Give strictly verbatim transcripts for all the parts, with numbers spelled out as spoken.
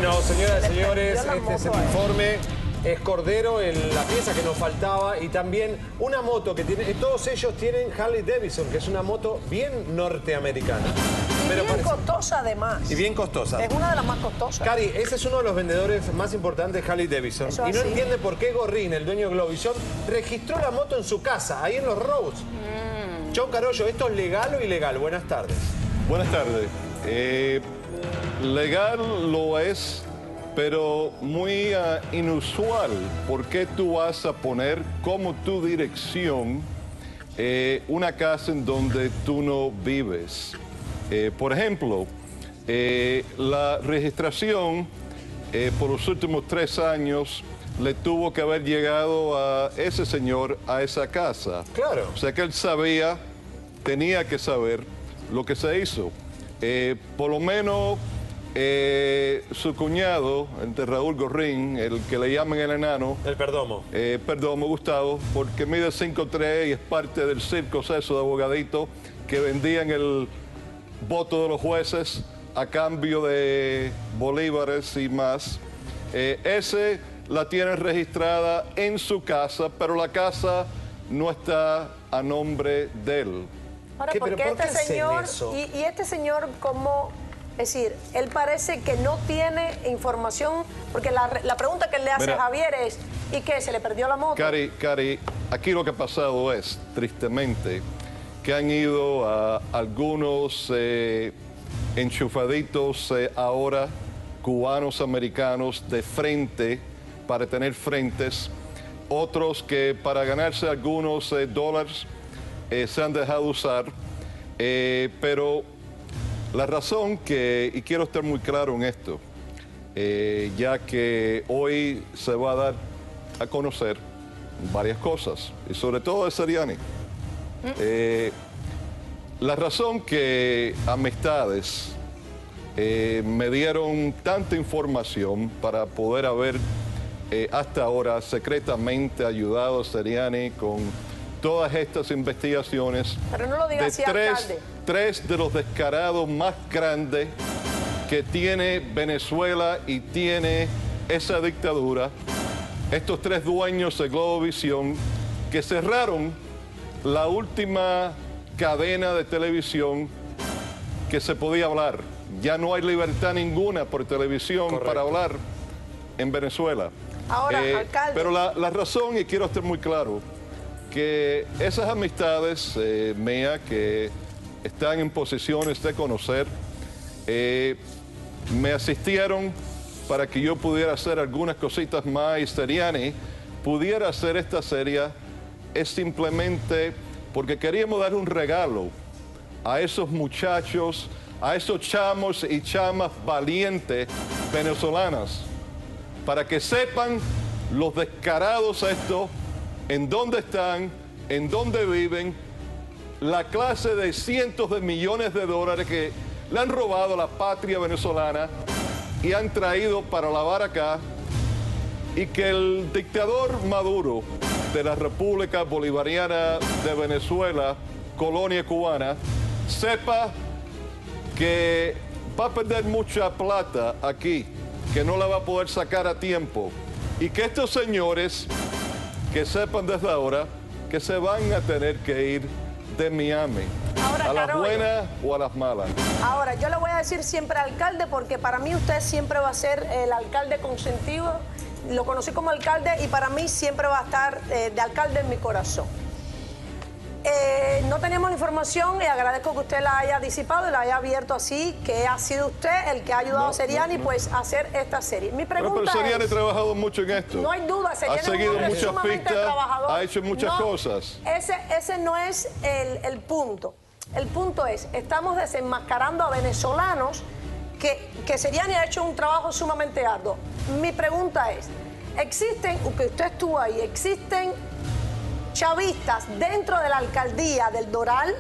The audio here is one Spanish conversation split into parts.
Bueno, señoras y señores, este es el informe. Es Cordero, en la pieza que nos faltaba, y también una moto que tiene, todos ellos tienen Harley Davidson, que es una moto bien norteamericana. Y Pero bien parece... costosa además. Y bien costosa. Es una de las más costosas. Cari, ese es uno de los vendedores más importantes de Harley Davidson. Eso y no así. entiende por qué Gorrín, el dueño de Globvision, registró la moto en su casa, ahí en los Roads. Mm. John Carollo, ¿esto es legal o ilegal? Buenas tardes. Buenas tardes. Eh, legal lo es, pero muy uh, inusual. ¿Por qué tú vas a poner como tu dirección eh, una casa en donde tú no vives? Eh, por ejemplo, eh, la registración eh, por los últimos tres años le tuvo que haber llegado a ese señor a esa casa. Claro. O sea que él sabía, tenía que saber lo que se hizo. Eh, por lo menos eh, su cuñado, el de Raúl Gorrín, el que le llaman el enano. El Perdomo. Eh, Perdomo, Gustavo, porque mide cinco tres y es parte del circo eso de abogadito que vendían el voto de los jueces a cambio de bolívares y más. Eh, ese la tiene registrada en su casa, pero la casa no está a nombre de él. Ahora, ¿Qué? porque ¿Pero por qué este hacen señor, eso? y, y este señor, como, es decir, él parece que no tiene información, porque la, la pregunta que le hace Mira, Javier es, ¿y qué? ¿Se le perdió la moto? Cari, Cari, aquí lo que ha pasado es, tristemente, que han ido a algunos eh, enchufaditos eh, ahora, cubanos americanos, de frente, para tener frentes, otros que para ganarse algunos eh, dólares eh, se han dejado usar, eh, pero la razón que, y quiero estar muy claro en esto, eh, ya que hoy se va a dar a conocer varias cosas, y sobre todo de Seriani. Eh, la razón que amistades eh, me dieron tanta información para poder haber eh, hasta ahora secretamente ayudado a Seriani con todas estas investigaciones. Pero no lo diga de así, tres, alcalde. tres de los descarados más grandes que tiene Venezuela y tiene esa dictadura, estos tres dueños de Globovisión que cerraron la última cadena de televisión que se podía hablar. Ya no hay libertad ninguna por televisión. Correcto. Para hablar en Venezuela. Ahora, Eh, alcalde. Pero la, la razón, y quiero estar muy claro, que esas amistades eh, mías que están en posiciones de conocer, eh, me asistieron para que yo pudiera hacer algunas cositas más y Seriani pudiera hacer esta serie, es simplemente porque queríamos dar un regalo a esos muchachos, a esos chamos y chamas valientes venezolanas, para que sepan los descarados estos, en dónde están, en dónde viven, la clase de cientos de millones de dólares que le han robado a la patria venezolana y han traído para lavar acá, y que el dictador Maduro de la República Bolivariana de Venezuela, colonia cubana, sepa que va a perder mucha plata aquí, que no la va a poder sacar a tiempo, y que estos señores que sepan desde ahora que se van a tener que ir de Miami, Ahora, a las Carollo, buenas o a las malas. Ahora, yo le voy a decir siempre alcalde, porque para mí usted siempre va a ser el alcalde consentido. Lo conocí como alcalde y para mí siempre va a estar eh, de alcalde en mi corazón. Eh, no teníamos la información y agradezco que usted la haya disipado y la haya abierto así, que ha sido usted el que ha ayudado No, a Seriani no, no. pues, a hacer esta serie. Mi Pero, pregunta pero Seriani es... ha trabajado mucho en esto. No hay duda, Seriani ha es un seguido hombre muchas sumamente pistas, trabajador. ha hecho muchas No, cosas. Ese, ese no es el, el punto. El punto es, estamos desenmascarando a venezolanos que, que Seriani ha hecho un trabajo sumamente arduo. Mi pregunta es, ¿existen, que usted estuvo ahí, existen chavistas dentro de la alcaldía del Doral?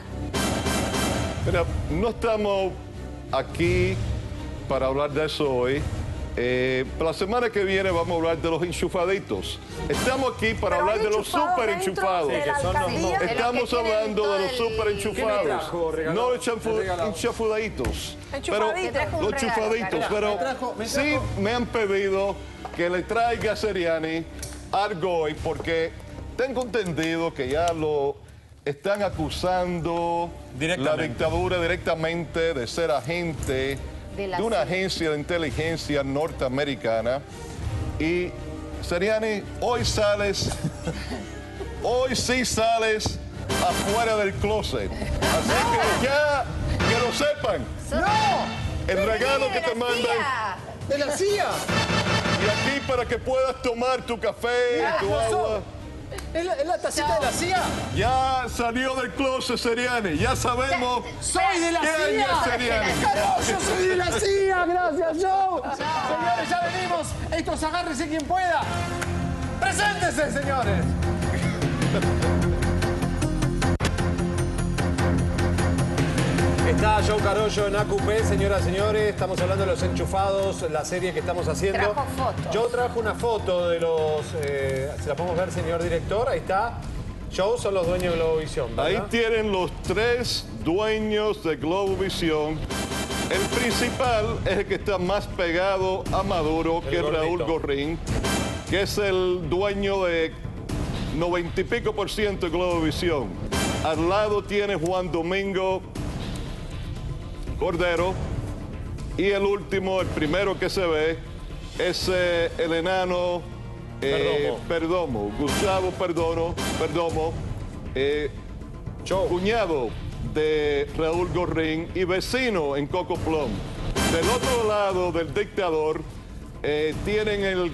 Mira, no estamos aquí para hablar de eso hoy. Eh, para la semana que viene vamos a hablar de los enchufaditos. Estamos aquí para Pero hablar hay de los enchufados super dentro enchufados. de la Sí, que son los alcaldía. mo- Estamos De los que hablando tienen de los todo el- super ¿Qué me enchufados. trajo, regalado? No los enchufu- Me regalado. enchufaditos. Pero Enchufaditos. Te trajo un los regalo, enchufaditos. Carlos. Pero Me trajo- me sí trajo- me han pedido que le traiga a Seriani algo hoy porque tengo entendido que ya lo están acusando la Directamente. dictadura directamente de ser agente De la de una C I A. agencia de inteligencia norteamericana. Y Seriani, hoy sales, hoy sí sales afuera del closet. Así que ya, que lo sepan. ¡No! El regalo que te mandan. ¡De la C I A! Y aquí para que puedas tomar tu café y tu no agua. ¿Es la, es la tacita de la C I A? Ya salió del closet Seriani. Ya sabemos ¡Soy de la qué C I año A! es Seriani. ¡Carajo, yo soy de la C I A! ¡Gracias, Joe! Señores, ya venimos. Estos agárrense quien pueda. ¡Preséntese, señores! Está Joe Carollo en A Q P, señoras y señores. Estamos hablando de Los Enchufados, la serie que estamos haciendo. Trajo fotos. Yo trajo una foto de los... Eh, ¿se la podemos ver, señor director? Ahí está. Joe son los dueños de Globovisión, ¿verdad? Ahí tienen los tres dueños de Globovisión. El principal es el que está más pegado a Maduro, El que es Raúl gordito. Gorrín, que es el dueño de noventa y pico por ciento de Globovisión. Al lado tiene Juan Domingo Cordero. Y el último, el primero que se ve, es eh, el enano eh, Perdomo, Gustavo Perdomo, Perdomo eh, Joe. cuñado de Raúl Gorrín y vecino en Coco Plum. Del otro lado del dictador eh, tienen el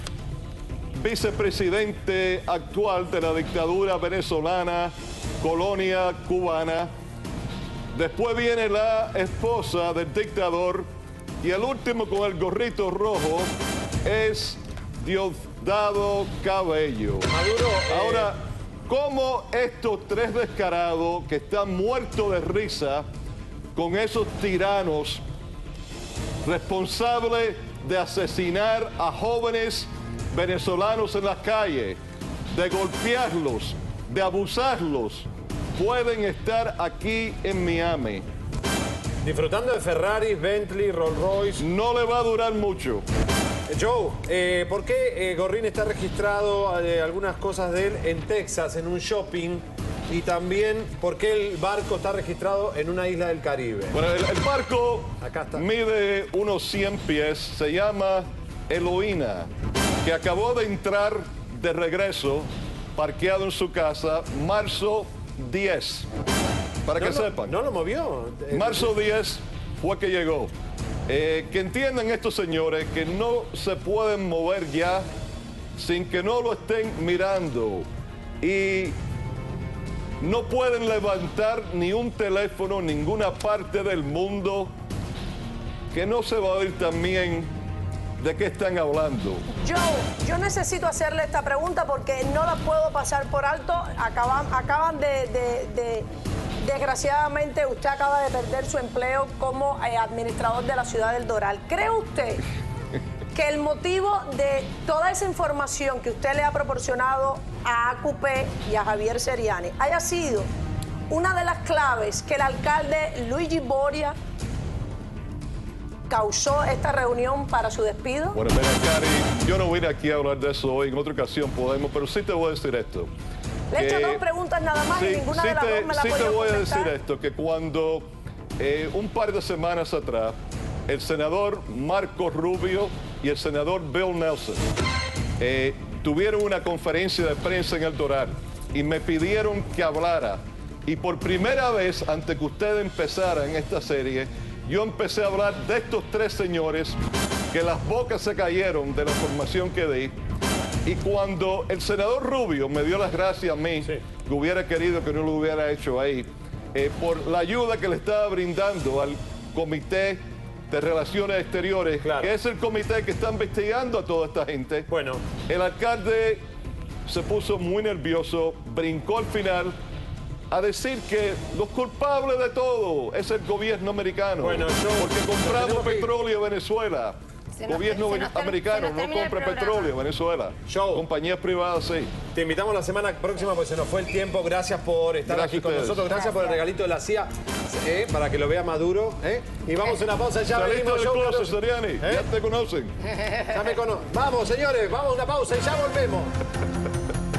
vicepresidente actual de la dictadura venezolana, colonia cubana. Después viene la esposa del dictador y el último con el gorrito rojo es Diosdado Cabello. Maduro, eh, Ahora, ¿cómo estos tres descarados que están muertos de risa con esos tiranos responsables de asesinar a jóvenes venezolanos en las calles, de golpearlos, de abusarlos, pueden estar aquí en Miami? disfrutando de Ferrari, Bentley, Rolls Royce. No le va a durar mucho. Joe, eh, ¿por qué eh, Gorrín está registrado eh, algunas cosas de él en Texas, en un shopping? Y también, ¿por qué el barco está registrado en una isla del Caribe? Bueno, el, el barco Acá está. mide unos cien pies, se llama Eloína, que acabó de entrar de regreso, parqueado en su casa, marzo diez, para que no, no, sepan. No lo movió. Eh, Marzo diez fue que llegó. Eh, que entiendan estos señores que no se pueden mover ya sin que no lo estén mirando. Y no pueden levantar ni un teléfono en ninguna parte del mundo que no se va a oír también de qué están hablando. Joe, yo necesito hacerle esta pregunta porque no la puedo pasar por alto. Acaban, acaban de, de- de- desgraciadamente, usted acaba de perder su empleo como eh, administrador de la ciudad del Doral. ¿Cree usted que el motivo de toda esa información que usted le ha proporcionado a A Q P y a Javier Seriani haya sido una de las claves que el alcalde Luigi Boria causó esta reunión para su despido? Bueno, mira, Cari, yo no vine aquí a hablar de eso hoy, en otra ocasión podemos, pero sí te voy a decir esto. Le he hecho que- dos preguntas nada más y Sí, ninguna sí de las te, dos me la sí ha te podido voy a contestar. decir esto, que cuando eh, un par de semanas atrás, el senador Marco Rubio y el senador Bill Nelson eh, tuvieron una conferencia de prensa en el Doral y me pidieron que hablara. Y por primera vez, antes que ustedes empezaran esta serie, yo empecé a hablar de estos tres señores que las bocas se cayeron de la formación que di. Y cuando el senador Rubio me dio las gracias a mí, Sí. que hubiera querido que no lo hubiera hecho ahí, eh, por la ayuda que le estaba brindando al Comité de Relaciones Exteriores, Claro. que es el comité que está investigando a toda esta gente. Bueno. El alcalde se puso muy nervioso, brincó al final a decir que los culpables de todo es el gobierno americano. Bueno, yo- porque compramos tenemos que ir. petróleo a Venezuela. Se nos- Gobierno se nos ter- americano se nos no termina el compra programa. petróleo, Venezuela. Show. Compañías privadas sí. Te invitamos la semana próxima porque se nos fue el tiempo. Gracias por estar Gracias aquí a con ustedes. nosotros. Gracias, por el regalito de la C I A eh, para que lo vea Maduro. ¿eh? Y vamos a una pausa. Ya Saliste venimos. del Show closet, catorce. Soriani. ¿Eh? Ya te conocen. Ya me cono- Vamos, señores. Vamos a una pausa y ya volvemos.